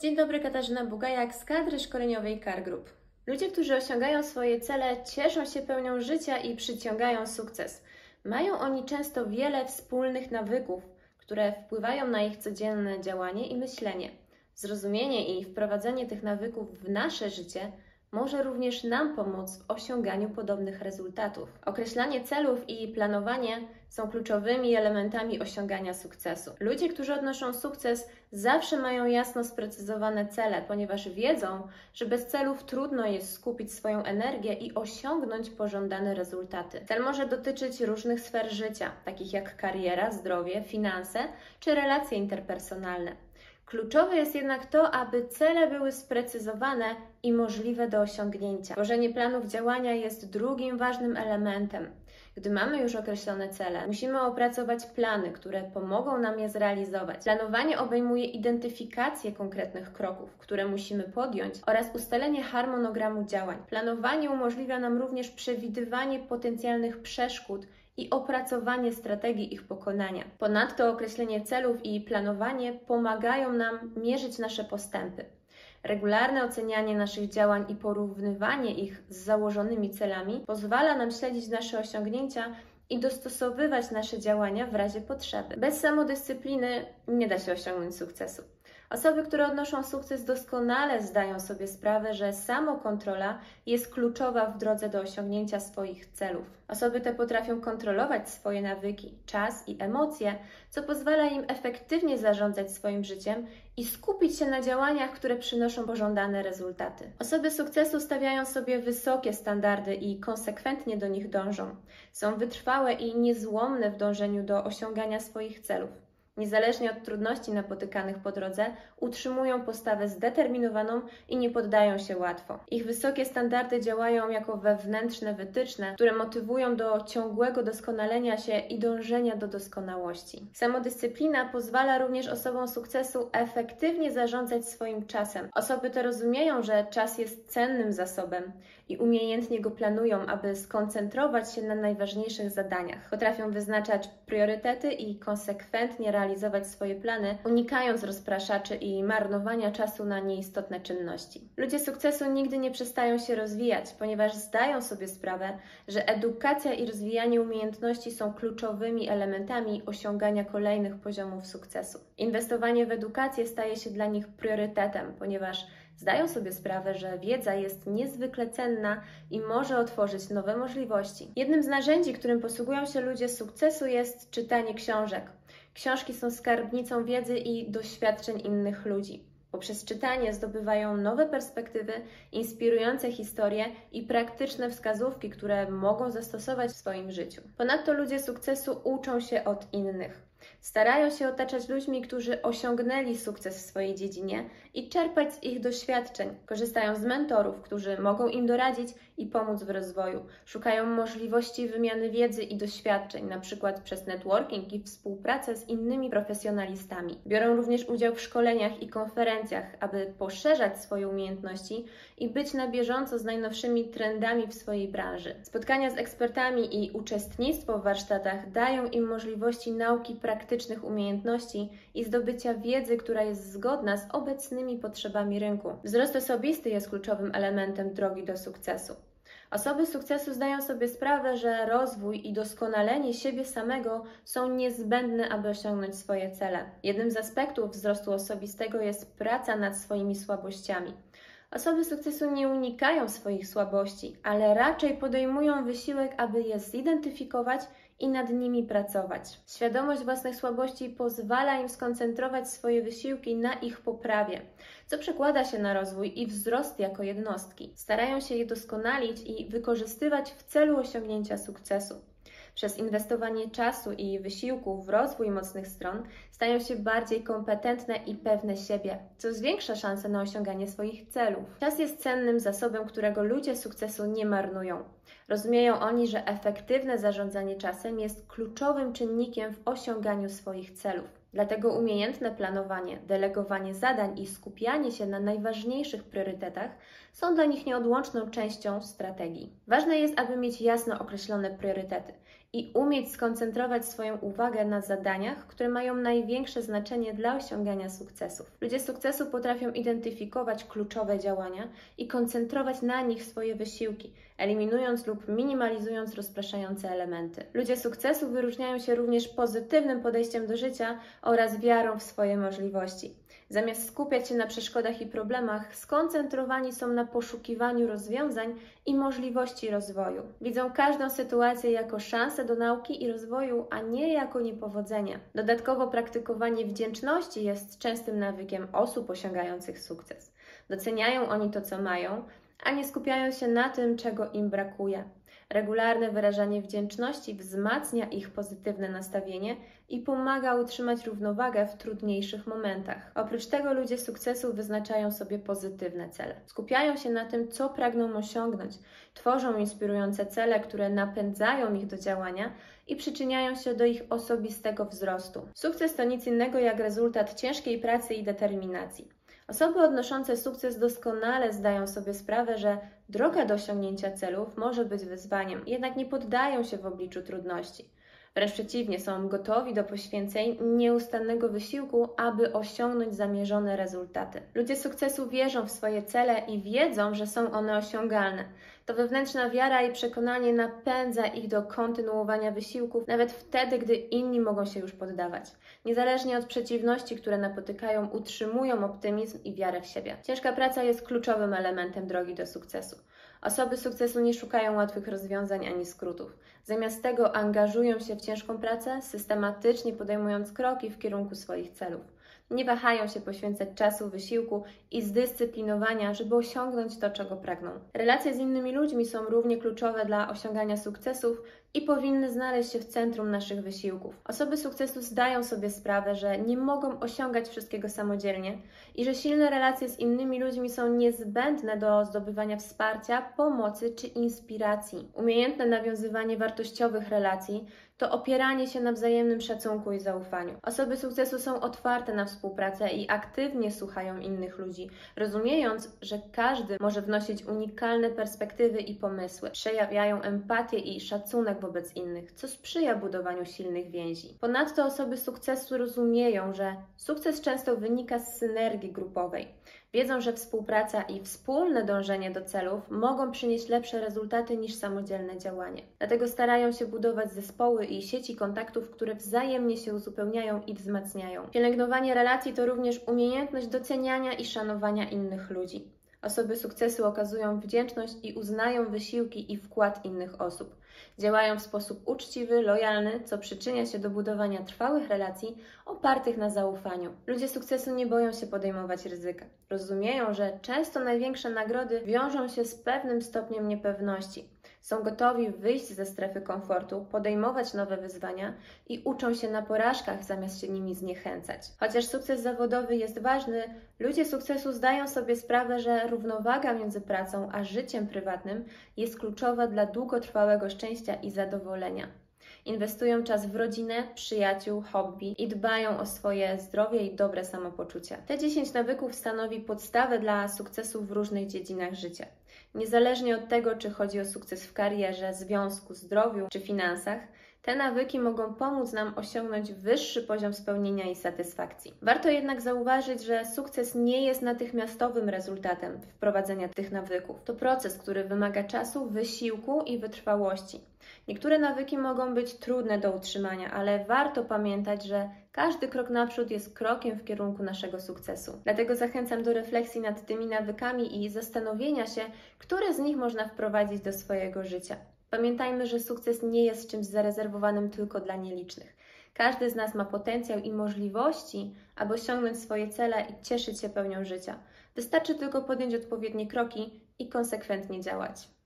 Dzień dobry, Katarzyna Bugajak z kadry szkoleniowej CAR Group. Ludzie, którzy osiągają swoje cele, cieszą się pełnią życia i przyciągają sukces. Mają oni często wiele wspólnych nawyków, które wpływają na ich codzienne działanie i myślenie. Zrozumienie i wprowadzenie tych nawyków w nasze życie może również nam pomóc w osiąganiu podobnych rezultatów. Określanie celów i planowanie są kluczowymi elementami osiągania sukcesu. Ludzie, którzy odnoszą sukces, zawsze mają jasno sprecyzowane cele, ponieważ wiedzą, że bez celów trudno jest skupić swoją energię i osiągnąć pożądane rezultaty. Cel może dotyczyć różnych sfer życia, takich jak kariera, zdrowie, finanse czy relacje interpersonalne. Kluczowe jest jednak to, aby cele były sprecyzowane i możliwe do osiągnięcia. Tworzenie planów działania jest drugim ważnym elementem. Gdy mamy już określone cele, musimy opracować plany, które pomogą nam je zrealizować. Planowanie obejmuje identyfikację konkretnych kroków, które musimy podjąć oraz ustalenie harmonogramu działań. Planowanie umożliwia nam również przewidywanie potencjalnych przeszkód i opracowanie strategii ich pokonania. Ponadto określenie celów i planowanie pomagają nam mierzyć nasze postępy. Regularne ocenianie naszych działań i porównywanie ich z założonymi celami pozwala nam śledzić nasze osiągnięcia i dostosowywać nasze działania w razie potrzeby. Bez samodyscypliny nie da się osiągnąć sukcesu. Osoby, które odnoszą sukces, doskonale zdają sobie sprawę, że samokontrola jest kluczowa w drodze do osiągnięcia swoich celów. Osoby te potrafią kontrolować swoje nawyki, czas i emocje, co pozwala im efektywnie zarządzać swoim życiem i skupić się na działaniach, które przynoszą pożądane rezultaty. Osoby sukcesu stawiają sobie wysokie standardy i konsekwentnie do nich dążą. Są wytrwałe i niezłomne w dążeniu do osiągania swoich celów. Niezależnie od trudności napotykanych po drodze, utrzymują postawę zdeterminowaną i nie poddają się łatwo. Ich wysokie standardy działają jako wewnętrzne wytyczne, które motywują do ciągłego doskonalenia się i dążenia do doskonałości. Samodyscyplina pozwala również osobom sukcesu efektywnie zarządzać swoim czasem. Osoby te rozumieją, że czas jest cennym zasobem i umiejętnie go planują, aby skoncentrować się na najważniejszych zadaniach. Potrafią wyznaczać priorytety i konsekwentnie realizować swoje plany, unikając rozpraszaczy i marnowania czasu na nieistotne czynności. Ludzie sukcesu nigdy nie przestają się rozwijać, ponieważ zdają sobie sprawę, że edukacja i rozwijanie umiejętności są kluczowymi elementami osiągania kolejnych poziomów sukcesu. Inwestowanie w edukację staje się dla nich priorytetem, ponieważ zdają sobie sprawę, że wiedza jest niezwykle cenna i może otworzyć nowe możliwości. Jednym z narzędzi, którym posługują się ludzie sukcesu, jest czytanie książek. Książki są skarbnicą wiedzy i doświadczeń innych ludzi. Poprzez czytanie zdobywają nowe perspektywy, inspirujące historie i praktyczne wskazówki, które mogą zastosować w swoim życiu. Ponadto ludzie sukcesu uczą się od innych. Starają się otaczać ludźmi, którzy osiągnęli sukces w swojej dziedzinie i czerpać z ich doświadczeń. Korzystają z mentorów, którzy mogą im doradzić i pomóc w rozwoju. Szukają możliwości wymiany wiedzy i doświadczeń, np. przez networking i współpracę z innymi profesjonalistami. Biorą również udział w szkoleniach i konferencjach, aby poszerzać swoje umiejętności i być na bieżąco z najnowszymi trendami w swojej branży. Spotkania z ekspertami i uczestnictwo w warsztatach dają im możliwości nauki praktycznych umiejętności i zdobycia wiedzy, która jest zgodna z obecnymi potrzebami rynku. Wzrost osobisty jest kluczowym elementem drogi do sukcesu. Osoby sukcesu zdają sobie sprawę, że rozwój i doskonalenie siebie samego są niezbędne, aby osiągnąć swoje cele. Jednym z aspektów wzrostu osobistego jest praca nad swoimi słabościami. Osoby sukcesu nie unikają swoich słabości, ale raczej podejmują wysiłek, aby je zidentyfikować i nad nimi pracować. Świadomość własnych słabości pozwala im skoncentrować swoje wysiłki na ich poprawie, co przekłada się na rozwój i wzrost jako jednostki. Starają się je doskonalić i wykorzystywać w celu osiągnięcia sukcesu. Przez inwestowanie czasu i wysiłku w rozwój mocnych stron stają się bardziej kompetentne i pewne siebie, co zwiększa szanse na osiąganie swoich celów. Czas jest cennym zasobem, którego ludzie sukcesu nie marnują. Rozumieją oni, że efektywne zarządzanie czasem jest kluczowym czynnikiem w osiąganiu swoich celów. Dlatego umiejętne planowanie, delegowanie zadań i skupianie się na najważniejszych priorytetach są dla nich nieodłączną częścią strategii. Ważne jest, aby mieć jasno określone priorytety i umieć skoncentrować swoją uwagę na zadaniach, które mają największe znaczenie dla osiągania sukcesów. Ludzie sukcesu potrafią identyfikować kluczowe działania i koncentrować na nich swoje wysiłki, eliminując lub minimalizując rozpraszające elementy. Ludzie sukcesu wyróżniają się również pozytywnym podejściem do życia oraz wiarą w swoje możliwości. Zamiast skupiać się na przeszkodach i problemach, skoncentrowani są na poszukiwaniu rozwiązań i możliwości rozwoju. Widzą każdą sytuację jako szansę do nauki i rozwoju, a nie jako niepowodzenie. Dodatkowo praktykowanie wdzięczności jest częstym nawykiem osób osiągających sukces. Doceniają oni to, co mają, a nie skupiają się na tym, czego im brakuje. Regularne wyrażanie wdzięczności wzmacnia ich pozytywne nastawienie i pomaga utrzymać równowagę w trudniejszych momentach. Oprócz tego ludzie sukcesu wyznaczają sobie pozytywne cele. Skupiają się na tym, co pragną osiągnąć, tworzą inspirujące cele, które napędzają ich do działania i przyczyniają się do ich osobistego wzrostu. Sukces to nic innego jak rezultat ciężkiej pracy i determinacji. Osoby odnoszące sukces doskonale zdają sobie sprawę, że droga do osiągnięcia celów może być wyzwaniem, jednak nie poddają się w obliczu trudności. Wręcz przeciwnie, są gotowi do poświęceń nieustannego wysiłku, aby osiągnąć zamierzone rezultaty. Ludzie sukcesu wierzą w swoje cele i wiedzą, że są one osiągalne. To wewnętrzna wiara i przekonanie napędza ich do kontynuowania wysiłków, nawet wtedy, gdy inni mogą się już poddawać. Niezależnie od przeciwności, które napotykają, utrzymują optymizm i wiarę w siebie. Ciężka praca jest kluczowym elementem drogi do sukcesu. Osoby sukcesu nie szukają łatwych rozwiązań ani skrótów. Zamiast tego angażują się w ciężką pracę, systematycznie podejmując kroki w kierunku swoich celów. Nie wahają się poświęcać czasu, wysiłku i zdyscyplinowania, żeby osiągnąć to, czego pragną. Relacje z innymi ludźmi są równie kluczowe dla osiągania sukcesów i powinny znaleźć się w centrum naszych wysiłków. Osoby sukcesu zdają sobie sprawę, że nie mogą osiągać wszystkiego samodzielnie i że silne relacje z innymi ludźmi są niezbędne do zdobywania wsparcia, pomocy czy inspiracji. Umiejętne nawiązywanie wartościowych relacji to opieranie się na wzajemnym szacunku i zaufaniu. Osoby sukcesu są otwarte na współpracę i aktywnie słuchają innych ludzi, rozumiejąc, że każdy może wnosić unikalne perspektywy i pomysły. Przejawiają empatię i szacunek wobec innych, co sprzyja budowaniu silnych więzi. Ponadto osoby sukcesu rozumieją, że sukces często wynika z synergii grupowej. Wiedzą, że współpraca i wspólne dążenie do celów mogą przynieść lepsze rezultaty niż samodzielne działanie. Dlatego starają się budować zespoły i sieci kontaktów, które wzajemnie się uzupełniają i wzmacniają. Pielęgnowanie relacji to również umiejętność doceniania i szanowania innych ludzi. Osoby sukcesu okazują wdzięczność i uznają wysiłki i wkład innych osób. Działają w sposób uczciwy, lojalny, co przyczynia się do budowania trwałych relacji opartych na zaufaniu. Ludzie sukcesu nie boją się podejmować ryzyka. Rozumieją, że często największe nagrody wiążą się z pewnym stopniem niepewności. Są gotowi wyjść ze strefy komfortu, podejmować nowe wyzwania i uczą się na porażkach, zamiast się nimi zniechęcać. Chociaż sukces zawodowy jest ważny, ludzie sukcesu zdają sobie sprawę, że równowaga między pracą a życiem prywatnym jest kluczowa dla długotrwałego szczęścia i zadowolenia. Inwestują czas w rodzinę, przyjaciół, hobby i dbają o swoje zdrowie i dobre samopoczucie. Te 10 nawyków stanowi podstawę dla sukcesu w różnych dziedzinach życia. Niezależnie od tego, czy chodzi o sukces w karierze, związku, zdrowiu czy finansach, te nawyki mogą pomóc nam osiągnąć wyższy poziom spełnienia i satysfakcji. Warto jednak zauważyć, że sukces nie jest natychmiastowym rezultatem wprowadzenia tych nawyków. To proces, który wymaga czasu, wysiłku i wytrwałości. Niektóre nawyki mogą być trudne do utrzymania, ale warto pamiętać, że każdy krok naprzód jest krokiem w kierunku naszego sukcesu. Dlatego zachęcam do refleksji nad tymi nawykami i zastanowienia się, które z nich można wprowadzić do swojego życia. Pamiętajmy, że sukces nie jest czymś zarezerwowanym tylko dla nielicznych. Każdy z nas ma potencjał i możliwości, aby osiągnąć swoje cele i cieszyć się pełnią życia. Wystarczy tylko podjąć odpowiednie kroki i konsekwentnie działać.